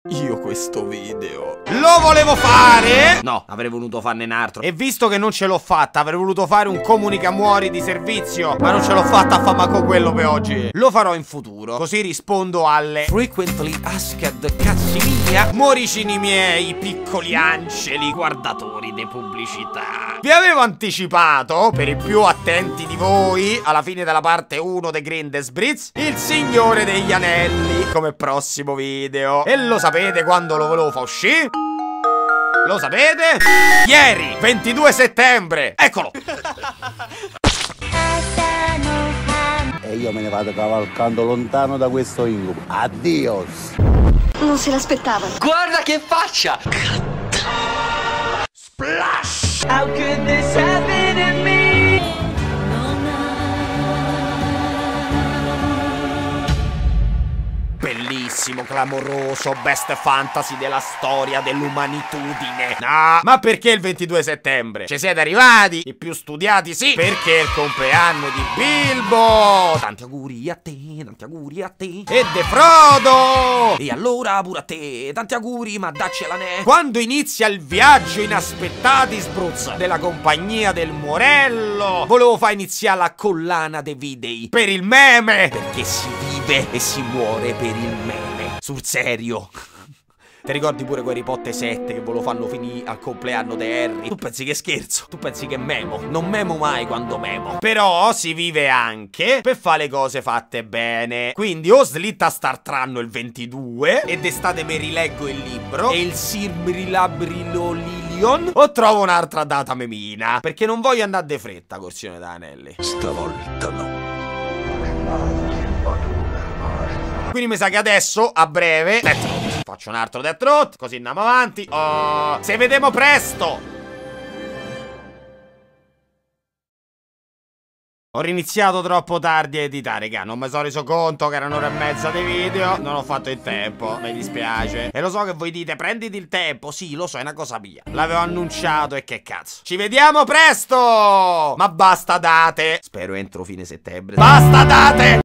Io questo video lo volevo fare? No, avrei voluto farne un altro. E visto che non ce l'ho fatta, avrei voluto fare un comunicamuori di servizio, ma non ce l'ho fatta a fa manco quello per oggi. Lo farò in futuro, così rispondo alle frequently asked cazzi mia, moricini miei, piccoli angeli guardatori di pubblicità. Vi avevo anticipato, per i più attenti di voi, alla fine della parte 1 dei Grindesbritz, il Signore degli Anelli come prossimo video. E lo sapete quando lo volevo far uscire? Lo sapete? Ieri, 22 settembre. Eccolo. E io me ne vado cavalcando lontano da questo incubo. Addios. Non se l'aspettava. Guarda che faccia! Splash! How could this happen to me? Bellissimo, clamoroso, best fantasy della storia dell'umanitudine. No, ma perché il 22 settembre? Ci siete arrivati? I più studiati sì, perché è il compleanno di Bilbo. Tanti auguri a te, tanti auguri a te. E De Frodo. E allora pure a te, tanti auguri, ma daccela ne. Quando inizia il viaggio inaspettati spruzza della compagnia del Morello, volevo far iniziare la collana dei video per il meme, perché si vive e si muore per il meme. Sul serio. Ti ricordi pure quei Harry Potter 7 che ve lo fanno finire al compleanno di Harry? Tu pensi che scherzo? Tu pensi che memo? Non memo mai quando memo. Però si vive anche per fare le cose fatte bene. Quindi o slitta Startranno il 22 e d'estate mi rileggo il libro e il Sirbrilabrilolilion, o trovo un'altra data memina, perché non voglio andare de fretta Corsione d'Anelli. Stavolta no. Quindi mi sa che adesso, a breve, Death Note. Faccio un altro Death Note, così andiamo avanti. Oh, se vediamo presto. Ho riniziato troppo tardi a editare, raga. Non mi sono reso conto che era un'ora e mezza di video. Non ho fatto il tempo, mi dispiace. E lo so che voi dite, prenditi il tempo. Sì, lo so, è una cosa mia. L'avevo annunciato e che cazzo. Ci vediamo presto. Ma basta date. Spero entro fine settembre. Basta date.